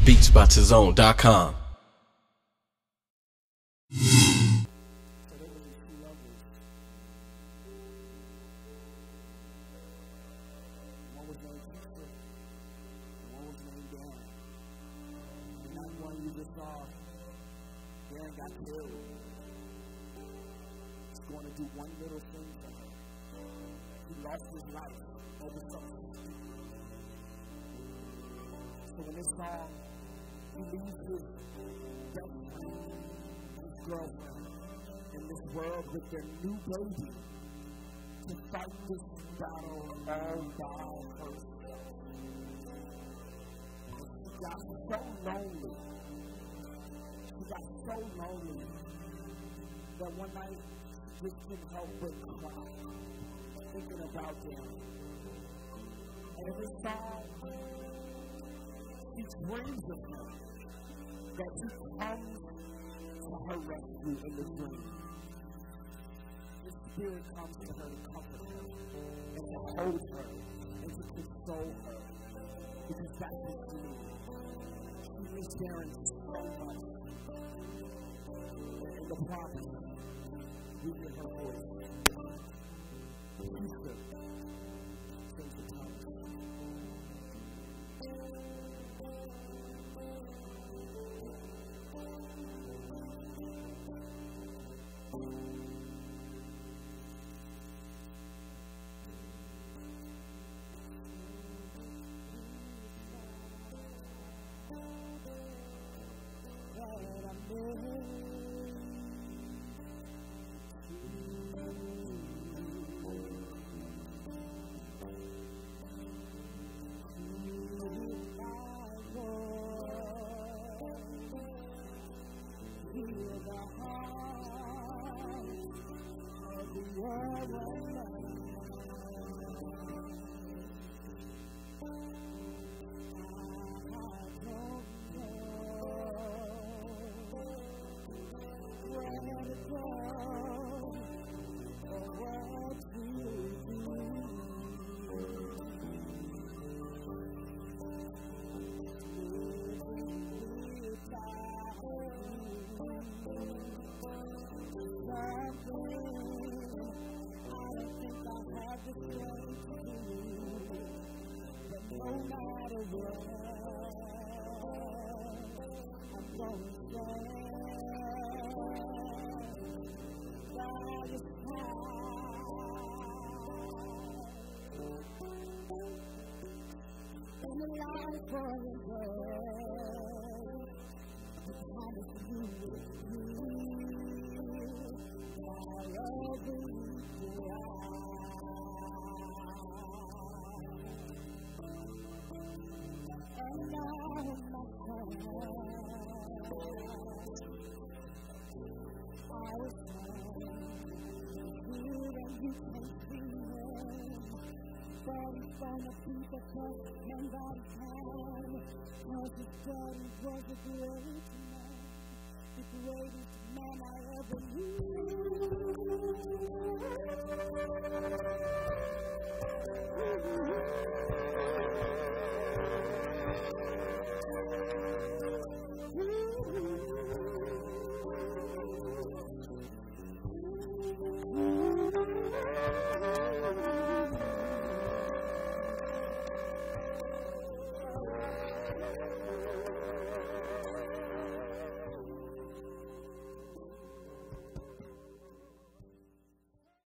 Beats by Tazone.com. Darren got killed. He's going to do one little thing for her. He lost his life over something stupid. So in this song, he leaves his best friend, his girlfriend, in this world with their new baby to fight this battle all by herself. She got so lonely. She got so lonely that one night she just couldn't help but cry, thinking about them. And in this song, she dreams of him, that he comes to her rescue in the dream. The Spirit comes to her to comfort her, and to hold her, and to console her, because that's what she needs. She needs Darren so much. In the promise, we hear her voice. Future things to come.